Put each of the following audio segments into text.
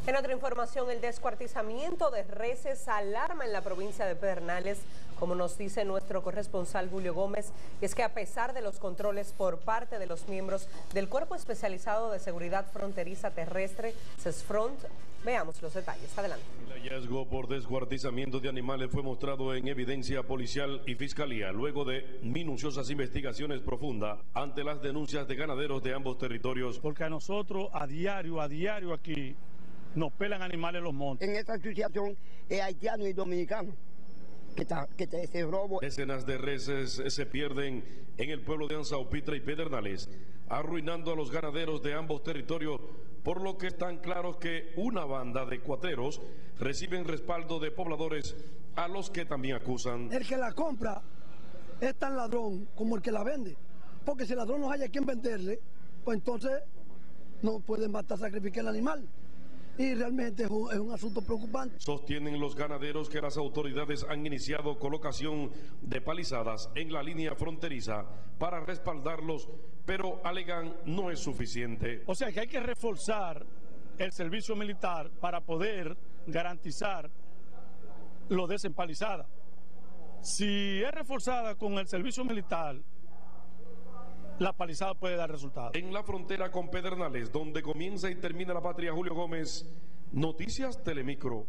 En otra información, el descuartizamiento de reses alarma en la provincia de Pedernales, como nos dice nuestro corresponsal Julio Gómez, y es que a pesar de los controles por parte de los miembros del Cuerpo Especializado de Seguridad Fronteriza Terrestre, CESFRONT, veamos los detalles. Adelante. El hallazgo por descuartizamiento de animales fue mostrado en evidencia policial y fiscalía, luego de minuciosas investigaciones profundas ante las denuncias de ganaderos de ambos territorios. Porque a nosotros a diario aquí nos pelan animales en los montes. En esta asociación es haitiano y dominicano que se robo. Decenas de reses se pierden en el pueblo de Anzaupitra y Pedernales, arruinando a los ganaderos de ambos territorios, por lo que están claros que una banda de cuateros reciben respaldo de pobladores a los que también acusan. El que la compra es tan ladrón como el que la vende, porque si el ladrón no haya quien venderle, pues entonces no pueden matar, sacrificar el animal. Y realmente es un asunto preocupante. Sostienen los ganaderos que las autoridades han iniciado colocación de palizadas en la línea fronteriza para respaldarlos, pero alegan no es suficiente. O sea que hay que reforzar el servicio militar para poder garantizar lo de esa empalizada. Si es reforzada con el servicio militar, la palizada puede dar resultados. En la frontera con Pedernales, donde comienza y termina la patria, Julio Gómez, Noticias Telemicro.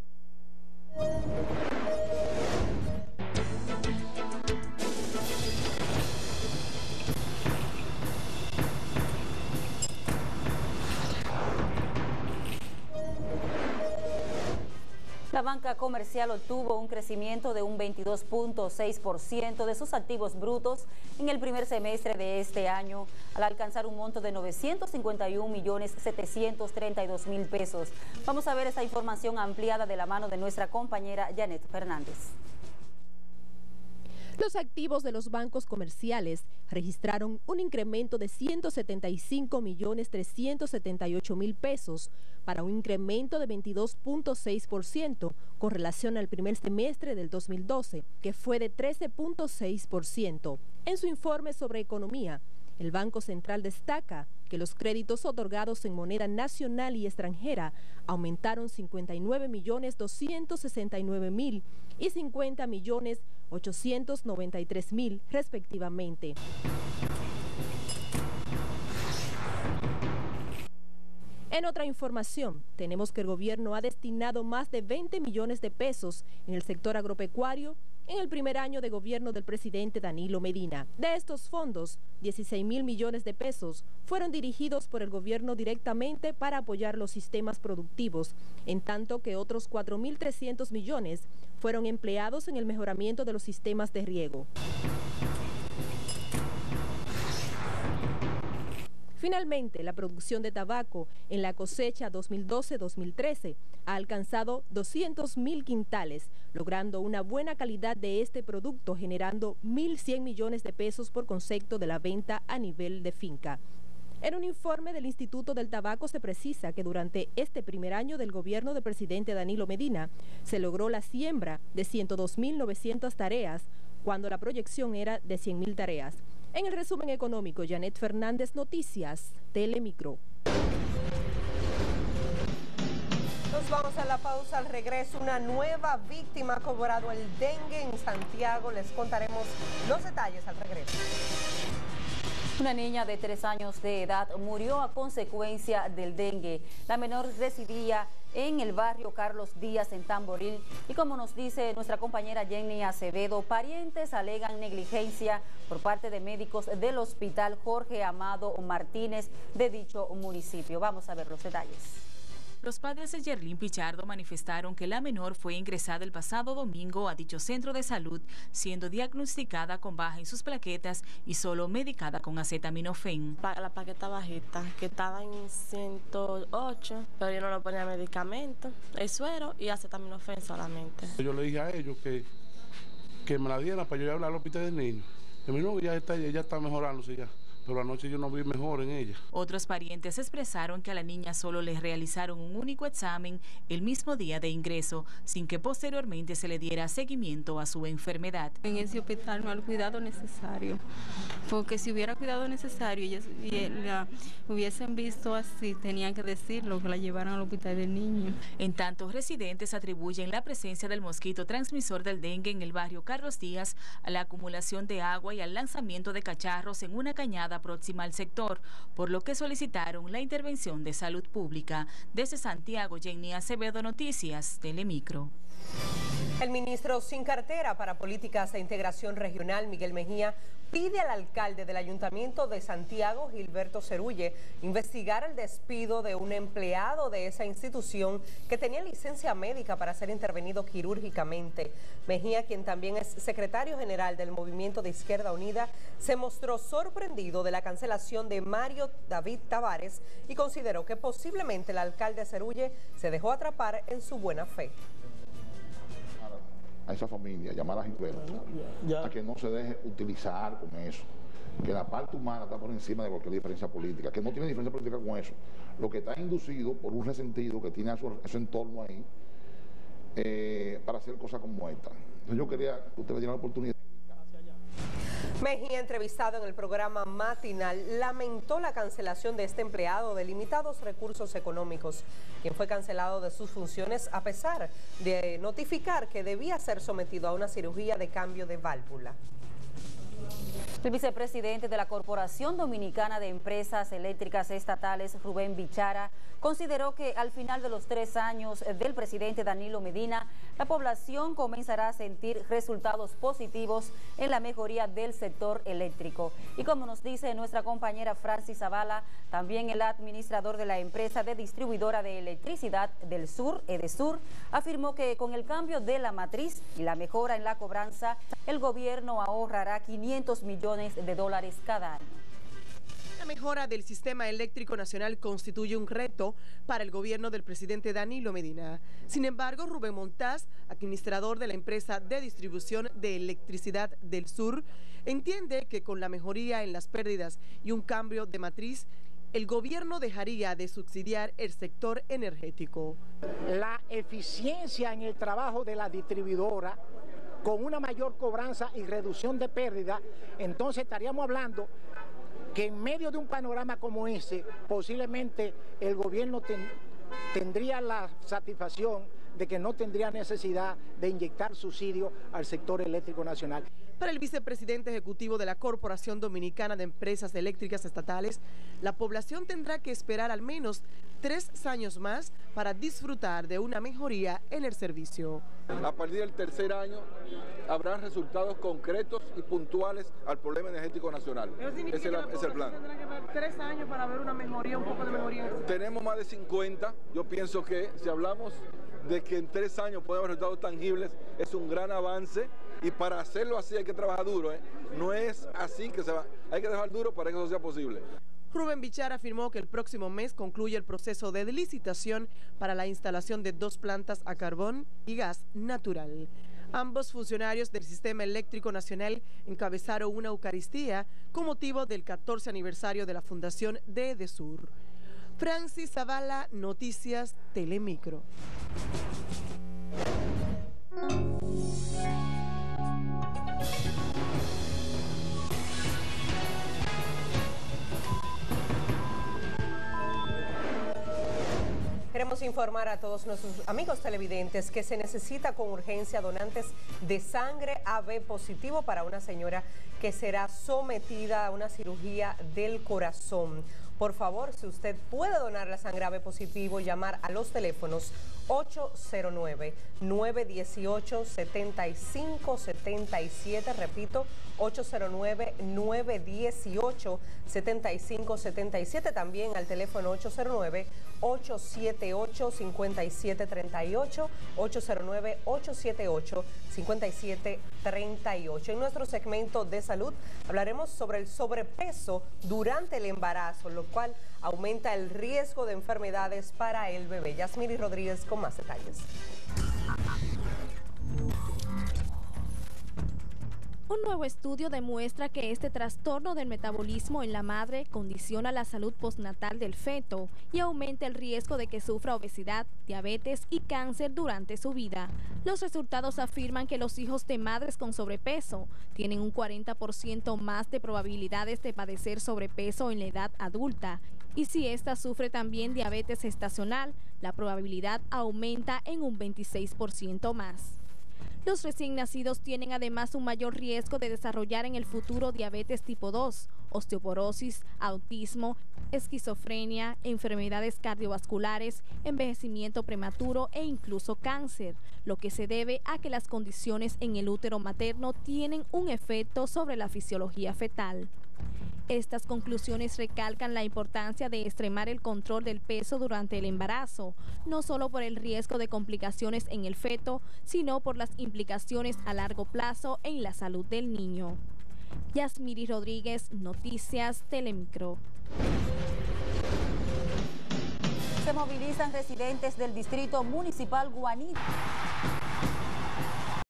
La banca comercial obtuvo un crecimiento de un 22.6% de sus activos brutos en el primer semestre de este año, al alcanzar un monto de 951.732.000 pesos. Vamos a ver esta información ampliada de la mano de nuestra compañera Janet Fernández. Los activos de los bancos comerciales registraron un incremento de 175.378.000 pesos para un incremento de 22.6% con relación al primer semestre del 2012, que fue de 13.6%. En su informe sobre economía, el Banco Central destaca que los créditos otorgados en moneda nacional y extranjera aumentaron 59.269.000 y 50.893.000 respectivamente. En otra información, tenemos que el gobierno ha destinado más de 20 millones de pesos en el sector agropecuario en el primer año de gobierno del presidente Danilo Medina. De estos fondos, 16.000 millones de pesos fueron dirigidos por el gobierno directamente para apoyar los sistemas productivos, en tanto que otros 4.300 millones fueron empleados en el mejoramiento de los sistemas de riego. Finalmente, la producción de tabaco en la cosecha 2012-2013 ha alcanzado 200.000 quintales, logrando una buena calidad de este producto, generando 1.100 millones de pesos por concepto de la venta a nivel de finca. En un informe del Instituto del Tabaco se precisa que durante este primer año del gobierno del presidente Danilo Medina se logró la siembra de 102.900 tareas, cuando la proyección era de 100.000 tareas. En el resumen económico, Janet Fernández, Noticias Telemicro. Nos vamos a la pausa. Al regreso, una nueva víctima ha cobrado el dengue en Santiago. Les contaremos los detalles al regreso. Una niña de 3 años de edad murió a consecuencia del dengue. La menor residía en el barrio Carlos Díaz, en Tamboril, y como nos dice nuestra compañera Jenny Acevedo, parientes alegan negligencia por parte de médicos del hospital Jorge Amado Martínez de dicho municipio. Vamos a ver los detalles. Los padres de Yerlin Pichardo manifestaron que la menor fue ingresada el pasado domingo a dicho centro de salud, siendo diagnosticada con baja en sus plaquetas y solo medicada con acetaminofén. La plaqueta bajita, que estaba en 108, pero yo no le ponía medicamento, el suero y acetaminofén solamente. Yo le dije a ellos que me la dieran para yo hablar al hospital del niño. Y mi no, ya está mejorándose ya. pero anoche yo no vi mejor en ella. Otros parientes expresaron que a la niña solo le realizaron un único examen el mismo día de ingreso, sin que posteriormente se le diera seguimiento a su enfermedad. En ese hospital no hay cuidado necesario, porque si hubiera cuidado necesario y la hubiesen visto así, tenían que decirlo, que la llevaran al hospital del niño. En tanto, residentes atribuyen la presencia del mosquito transmisor del dengue en el barrio Carlos Díaz a la acumulación de agua y al lanzamiento de cacharros en una cañada próxima al sector, por lo que solicitaron la intervención de salud pública. Desde Santiago, Jenny Acevedo, Noticias, Telemicro. El ministro sin cartera para Políticas de Integración Regional, Miguel Mejía, pide al alcalde del Ayuntamiento de Santiago, Gilberto Cerulle, investigar el despido de un empleado de esa institución que tenía licencia médica para ser intervenido quirúrgicamente. Mejía, quien también es secretario general del Movimiento de Izquierda Unida, se mostró sorprendido de la cancelación de Mario David Tavares y consideró que posiblemente el alcalde Cerulle se dejó atrapar en su buena fe. A esa familia, llamar a Gilberto, a que no se deje utilizar con eso, que la parte humana está por encima de cualquier diferencia política, que no tiene diferencia política con eso, lo que está inducido por un resentido que tiene a su entorno ahí para hacer cosas como esta. Entonces yo quería que ustedes dieran la oportunidad. Mejía, entrevistado en el programa matinal, lamentó la cancelación de este empleado de limitados recursos económicos, quien fue cancelado de sus funciones a pesar de notificar que debía ser sometido a una cirugía de cambio de válvula. El vicepresidente de la Corporación Dominicana de Empresas Eléctricas Estatales, Rubén Bichara, consideró que al final de los 3 años del presidente Danilo Medina, la población comenzará a sentir resultados positivos en la mejoría del sector eléctrico. Y como nos dice nuestra compañera Francis Zavala, también el administrador de la empresa de distribuidora de electricidad del sur, Edesur, afirmó que con el cambio de la matriz y la mejora en la cobranza, el gobierno ahorrará $500 millones cada año. La mejora del sistema eléctrico nacional constituye un reto para el gobierno del presidente Danilo Medina. Sin embargo, Rubén Montaz, administrador de la empresa de distribución de electricidad del sur, entiende que con la mejoría en las pérdidas y un cambio de matriz, el gobierno dejaría de subsidiar el sector energético. La eficiencia en el trabajo de la distribuidora, con una mayor cobranza y reducción de pérdida, entonces estaríamos hablando que en medio de un panorama como ese, posiblemente el gobierno tendría la satisfacción de que no tendría necesidad de inyectar subsidio al sector eléctrico nacional. Para el vicepresidente ejecutivo de la Corporación Dominicana de Empresas Eléctricas Estatales, la población tendrá que esperar al menos 3 años más para disfrutar de una mejoría en el servicio. A partir del 3er año habrá resultados concretos y puntuales al problema energético nacional. Ese es el plan. ¿Tendrá que ver 3 años para ver una mejoría, un poco de mejoría? Tenemos más de 50. Yo pienso que si hablamos de que en 3 años podemos haber resultados tangibles, es un gran avance, y para hacerlo así hay que trabajar duro, no es así que se va, hay que trabajar duro para que eso sea posible. Rubén Bichara afirmó que el próximo mes concluye el proceso de licitación para la instalación de 2 plantas a carbón y gas natural. Ambos funcionarios del Sistema Eléctrico Nacional encabezaron una Eucaristía con motivo del 14 aniversario de la fundación de Edesur. Francis Zavala, Noticias Telemicro. Queremos informar a todos nuestros amigos televidentes que se necesita con urgencia donantes de sangre AB positivo para una señora que será sometida a una cirugía del corazón. Por favor, si usted puede donar la sangre AB positivo, llamar a los teléfonos 809-918-7577, repito, 809-918-7577, también al teléfono 809-878-5738, 809-878-5738. En nuestro segmento de salud hablaremos sobre el sobrepeso durante el embarazo, lo cual aumenta el riesgo de enfermedades para el bebé. Yasmiri Rodríguez con más detalles. Un nuevo estudio demuestra que este trastorno del metabolismo en la madre condiciona la salud postnatal del feto y aumenta el riesgo de que sufra obesidad, diabetes y cáncer durante su vida. Los resultados afirman que los hijos de madres con sobrepeso tienen un 40% más de probabilidades de padecer sobrepeso en la edad adulta, y si ésta sufre también diabetes gestacional, la probabilidad aumenta en un 26% más. Los recién nacidos tienen además un mayor riesgo de desarrollar en el futuro diabetes tipo 2, osteoporosis, autismo, esquizofrenia, enfermedades cardiovasculares, envejecimiento prematuro e incluso cáncer, lo que se debe a que las condiciones en el útero materno tienen un efecto sobre la fisiología fetal. Estas conclusiones recalcan la importancia de extremar el control del peso durante el embarazo, no solo por el riesgo de complicaciones en el feto, sino por las implicaciones a largo plazo en la salud del niño. Yasmiri Rodríguez, Noticias Telemicro. Se movilizan residentes del Distrito Municipal Guanita.